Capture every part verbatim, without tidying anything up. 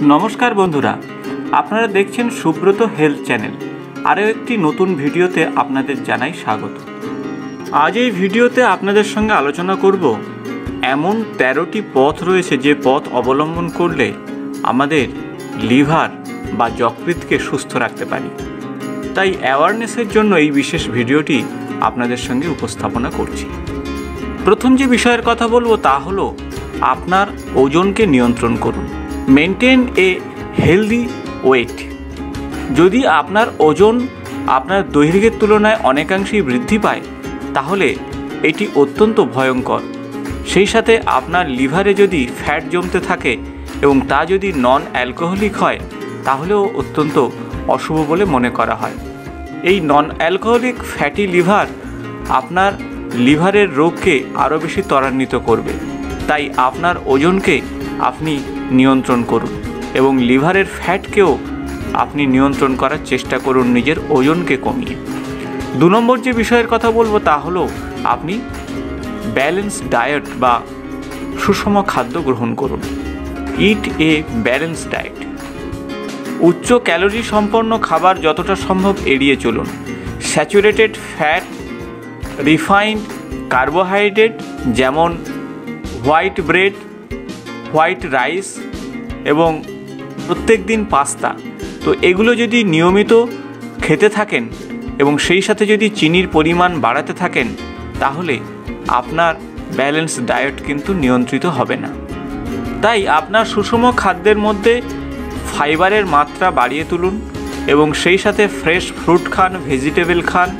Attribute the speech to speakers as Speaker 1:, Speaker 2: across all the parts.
Speaker 1: নমস্কার বন্ধুরা, আপনারা দেখছেন সুব্রত হেলথ চ্যানেল। আরও একটি নতুন ভিডিওতে আপনাদের জানাই স্বাগত। আজ এই ভিডিওতে আপনাদের সঙ্গে আলোচনা করব এমন তেরোটি পথ রয়েছে যে পথ অবলম্বন করলে আমাদের লিভার বা যকৃৎকে সুস্থ রাখতে পারি। তাই অ্যাওয়ারনেসের জন্য এই বিশেষ ভিডিওটি আপনাদের সঙ্গে উপস্থাপনা করছি। প্রথম যে বিষয়ের কথা বলবো তা হলো আপনার ওজনকে নিয়ন্ত্রণ করুন। Maintain a healthy weight. যদি আপনার ওজন আপনার দৈর্ঘ্যের তুলনায় অনেকাংশেই বৃদ্ধি পায় তাহলে এটি অত্যন্ত ভয়ঙ্কর। সেই সাথে আপনার লিভারে যদি ফ্যাট জমতে থাকে এবং তা যদি নন অ্যালকোহলিক হয় তাহলেও অত্যন্ত অশুভ বলে মনে করা হয়। এই নন অ্যালকোহলিক ফ্যাটি লিভার আপনার লিভারের রোগকে আরও বেশি ত্বরান্বিত করবে। তাই আপনার ওজনকে আপনি নিয়ন্ত্রণ করুন এবং লিভারের ফ্যাটকেও আপনি নিয়ন্ত্রণ করার চেষ্টা করুন নিজের ওজনকে কমিয়ে। দু নম্বর যে বিষয়ের কথা বলবো তা হলো আপনি ব্যালেন্স ডায়েট বা সুষম খাদ্য গ্রহণ করুন। Eat a balance diet. উচ্চ ক্যালোরি সম্পন্ন খাবার যতটা সম্ভব এড়িয়ে চলুন। স্যাচুরেটেড ফ্যাট, রিফাইন্ড কার্বোহাইড্রেট যেমন হোয়াইট ব্রেড, হোয়াইট রাইস এবং প্রত্যেক দিন পাস্তা, তো এগুলো যদি নিয়মিত খেতে থাকেন এবং সেই সাথে যদি চিনির পরিমাণ বাড়াতে থাকেন তাহলে আপনার ব্যালেন্স ডায়েট কিন্তু নিয়ন্ত্রিত হবে না। তাই আপনার সুষম খাদ্যের মধ্যে ফাইবারের মাত্রা বাড়িয়ে তুলুন এবং সেই সাথে ফ্রেশ ফ্রুট খান, ভেজিটেবল খান,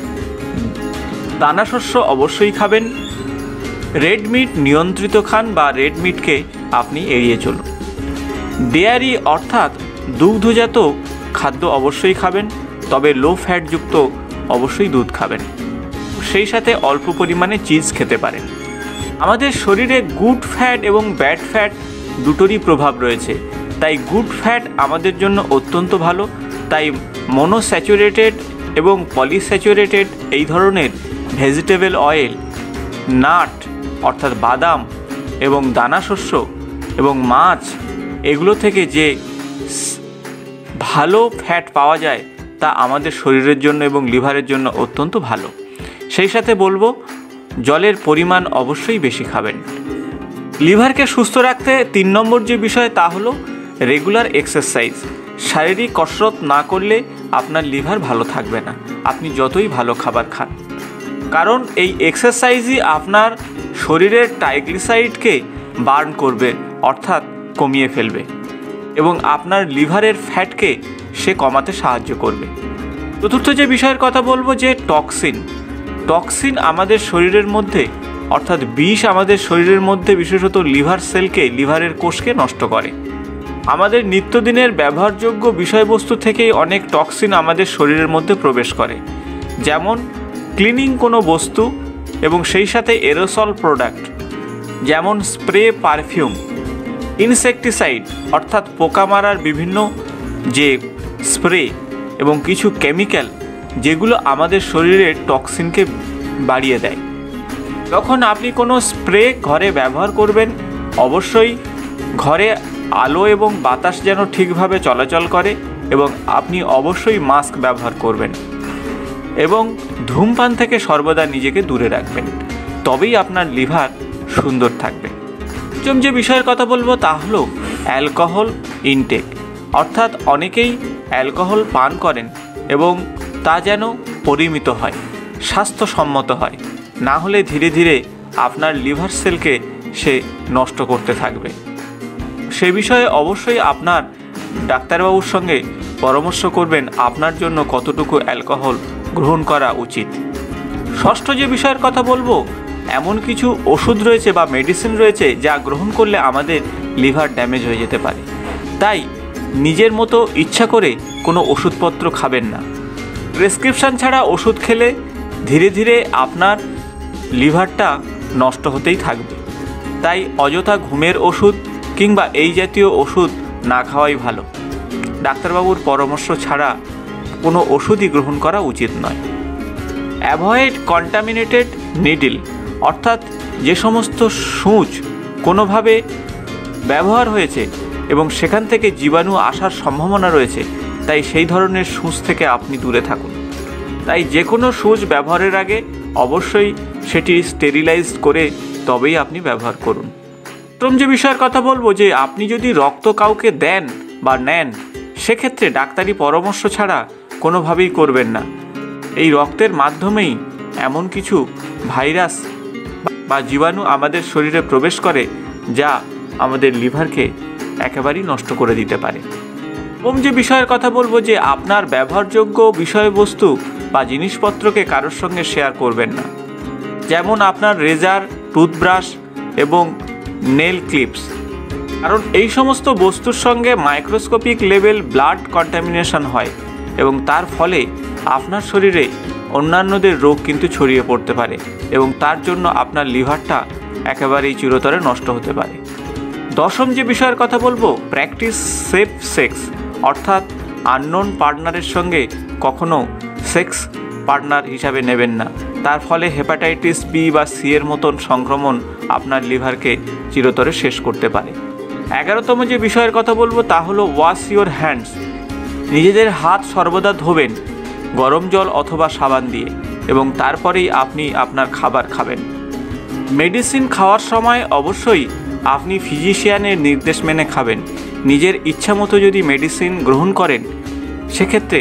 Speaker 1: দানাশস্য অবশ্যই খাবেন। রেড মিট নিয়ন্ত্রিত খান বা রেড মিটকে আপনি এড়িয়ে চলুন। ডেয়ারি অর্থাৎ দুগ্ধজাত খাদ্য অবশ্যই খাবেন, তবে লো ফ্যাটযুক্ত অবশ্যই দুধ খাবেন। সেই সাথে অল্প পরিমাণে চিজ খেতে পারেন। আমাদের শরীরে গুড ফ্যাট এবং ব্যাড ফ্যাট দুটোরই প্রভাব রয়েছে। তাই গুড ফ্যাট আমাদের জন্য অত্যন্ত ভালো। তাই মনোস্যাচুরেটেড এবং পলিস্যাচুরেটেড এই ধরনের ভেজিটেবল অয়েল, নাট অর্থাৎ বাদাম এবং দানাশস্য এবং মাছ, এগুলো থেকে যে ভালো ফ্যাট পাওয়া যায় তা আমাদের শরীরের জন্য এবং লিভারের জন্য অত্যন্ত ভালো। সেই সাথে বলবো জলের পরিমাণ অবশ্যই বেশি খাবেন। লিভারকে সুস্থ রাখতে তিন নম্বর যে বিষয় তা হলো রেগুলার এক্সারসাইজ। শারীরিক কসরত না করলে আপনার লিভার ভালো থাকবে না, আপনি যতই ভালো খাবার খান। কারণ এই এক্সারসাইজই আপনার শরীরের ট্রাইগ্লিসারাইডকে বার্ন করবে অর্থাৎ কমিয়ে ফেলবে এবং আপনার লিভারের ফ্যাটকে সে কমাতে সাহায্য করবে। চতুর্থ যে বিষয়ের কথা বলবো যে টক্সিন। টক্সিন আমাদের শরীরের মধ্যে অর্থাৎ বিষ আমাদের শরীরের মধ্যে বিশেষত লিভার সেলকে, লিভারের কোষকে নষ্ট করে। আমাদের নিত্যদিনের ব্যবহারযোগ্য বিষয়বস্তু থেকেই অনেক টক্সিন আমাদের শরীরের মধ্যে প্রবেশ করে, যেমন ক্লিনিং কোনো বস্তু এবং সেই সাথে এরোসল প্রোডাক্ট যেমন স্প্রে, পারফিউম, ইনসেকটিসাইড অর্থাৎ পোকা মারার বিভিন্ন যে স্প্রে এবং কিছু কেমিক্যাল যেগুলো আমাদের শরীরের টক্সিনকে বাড়িয়ে দেয়। যখন আপনি কোনো স্প্রে ঘরে ব্যবহার করবেন অবশ্যই ঘরে আলো এবং বাতাস যেন ঠিকভাবে চলাচল করে এবং আপনি অবশ্যই মাস্ক ব্যবহার করবেন এবং ধূমপান থেকে সর্বদা নিজেকে দূরে রাখবেন, তবেই আপনার লিভার সুন্দর থাকবে। পঞ্চম যে বিষয়ের কথা বলবো তা হলো অ্যালকোহল ইনটেক, অর্থাৎ অনেকেই অ্যালকোহল পান করেন এবং তা যেন পরিমিত হয়, স্বাস্থ্যসম্মত হয়, না হলে ধীরে ধীরে আপনার লিভার সেলকে সে নষ্ট করতে থাকবে। সে বিষয়ে অবশ্যই আপনার ডাক্তারবাবুর সঙ্গে পরামর্শ করবেন আপনার জন্য কতটুকু অ্যালকোহল গ্রহণ করা উচিত। ষষ্ঠ যে বিষয়ের কথা বলবো, এমন কিছু ওষুধ রয়েছে বা মেডিসিন রয়েছে যা গ্রহণ করলে আমাদের লিভার ড্যামেজ হয়ে যেতে পারে। তাই নিজের মতো ইচ্ছা করে কোনো ওষুধপত্র খাবেন না। প্রেসক্রিপশান ছাড়া ওষুধ খেলে ধীরে ধীরে আপনার লিভারটা নষ্ট হতেই থাকবে। তাই অযথা ঘুমের ওষুধ কিংবা এই জাতীয় ওষুধ না খাওয়াই ভালো। ডাক্তারবাবুর পরামর্শ ছাড়া কোনো ওষুধই গ্রহণ করা উচিত নয়। অ্যাভয়েড কন্টামিনেটেড নিডল, অর্থাৎ যে সমস্ত সূচ কোনোভাবে ব্যবহার হয়েছে এবং সেখান থেকে জীবাণু আসার সম্ভাবনা রয়েছে, তাই সেই ধরনের সুচ থেকে আপনি দূরে থাকুন। তাই যে কোনো সুচ ব্যবহারের আগে অবশ্যই সেটি স্টেরিলাইজ করে তবেই আপনি ব্যবহার করুন। প্রথম যে বিষয়ের কথা বলবো যে আপনি যদি রক্ত কাউকে দেন বা নেন, সেক্ষেত্রে ডাক্তারি পরামর্শ ছাড়া কোনোভাবেই করবেন না। এই রক্তের মাধ্যমেই এমন কিছু ভাইরাস বা জীবাণু আমাদের শরীরে প্রবেশ করে যা আমাদের লিভারকে একেবারেই নষ্ট করে দিতে পারে। প্রথম যে বিষয়ের কথা বলবো যে আপনার ব্যবহারযোগ্য বিষয়বস্তু বা জিনিসপত্রকে কারোর সঙ্গে শেয়ার করবেন না, যেমন আপনার রেজার, টুথব্রাশ এবং নেল ক্লিপস, কারণ এই সমস্ত বস্তুর সঙ্গে মাইক্রোস্কোপিক লেভেল ব্লাড কন্টামিনেশন হয় এবং তার ফলে আপনার শরীরে অন্যান্যদের রোগ কিন্তু ছড়িয়ে পড়তে পারে এবং তার জন্য আপনার লিভারটা একেবারেই চিরতরে নষ্ট হতে পারে। দশম যে বিষয়ের কথা বলবো, প্র্যাকটিস সেফ সেক্স, অর্থাৎ আননোন পার্টনারের সঙ্গে কখনো সেক্স পার্টনার হিসাবে নেবেন না। তার ফলে হেপাটাইটিস বি বা সি এর মতন সংক্রমণ আপনার লিভারকে চিরতরে শেষ করতে পারে। এগারোতম যে বিষয়ের কথা বলবো তা হলো ওয়াশ ইওর হ্যান্ডস। নিজেদের হাত সর্বদা ধোবেন গরম জল অথবা সাবান দিয়ে এবং তারপরেই আপনি আপনার খাবার খাবেন। মেডিসিন খাওয়ার সময় অবশ্যই আপনি ফিজিশিয়ানের নির্দেশ মেনে খাবেন। নিজের ইচ্ছা মতো যদি মেডিসিন গ্রহণ করেন, সেক্ষেত্রে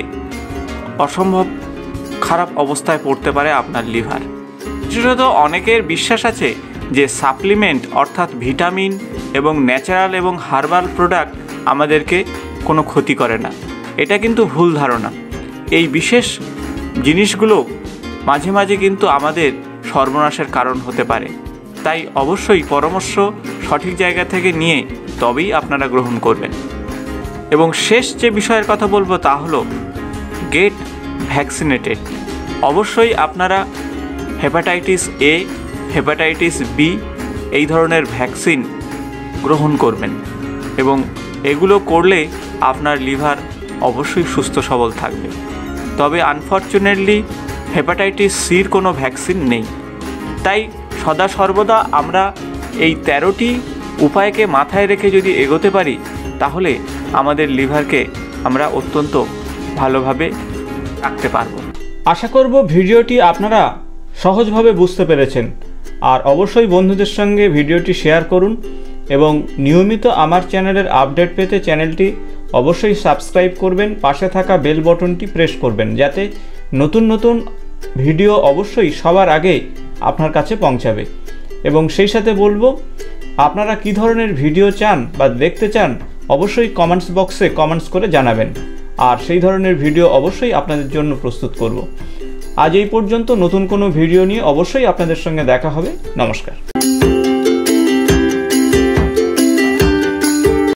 Speaker 1: অসম্ভব খারাপ অবস্থায় পড়তে পারে আপনার লিভার। বিশেষত অনেকের বিশ্বাস আছে যে সাপ্লিমেন্ট অর্থাৎ ভিটামিন এবং ন্যাচারাল এবং হার্বাল প্রোডাক্ট আমাদেরকে কোনো ক্ষতি করে না। এটা কিন্তু ভুল ধারণা। এই বিশেষ জিনিসগুলো মাঝে মাঝে কিন্তু আমাদের সর্বনাশের কারণ হতে পারে, তাই অবশ্যই পরামর্শ সঠিক জায়গা থেকে নিয়ে তবেই আপনারা গ্রহণ করবেন। এবং শেষ যে বিষয়ের কথা বলবো তা হলো গেট ভ্যাকসিনেটেড। অবশ্যই আপনারা হেপাটাইটিস এ, হেপাটাইটিস বি এই ধরনের ভ্যাকসিন গ্রহণ করবেন এবং এগুলো করলে আপনার লিভার অবশ্যই সুস্থ সবল থাকবে। তবে আনফর্চুনেটলি হেপাটাইটিস সির কোনো ভ্যাকসিন নেই। তাই সদা সর্বদা আমরা এই তেরোটি উপায়কে মাথায় রেখে যদি এগোতে পারি, তাহলে আমাদের লিভারকে আমরা অত্যন্ত ভালোভাবে রাখতে পারবো।
Speaker 2: আশা করব ভিডিওটি আপনারা সহজভাবে বুঝতে পেরেছেন। আর অবশ্যই বন্ধুদের সঙ্গে ভিডিওটি শেয়ার করুন এবং নিয়মিত আমার চ্যানেলের আপডেট পেতে চ্যানেলটি অবশ্যই সাবস্ক্রাইব করবেন। পাশে থাকা বেল বটনটি প্রেস করবেন, যাতে নতুন নতুন ভিডিও অবশ্যই সবার আগে আপনার কাছে পৌঁছাবে। এবং সেই সাথে বলবো, আপনারা কী ধরনের ভিডিও চান বা দেখতে চান অবশ্যই কমেন্টস বক্সে কমেন্টস করে জানাবেন, আর সেই ধরনের ভিডিও অবশ্যই আপনাদের জন্য প্রস্তুত করব। আজ এই পর্যন্ত। নতুন কোনো ভিডিও নিয়ে অবশ্যই আপনাদের সঙ্গে দেখা হবে। নমস্কার।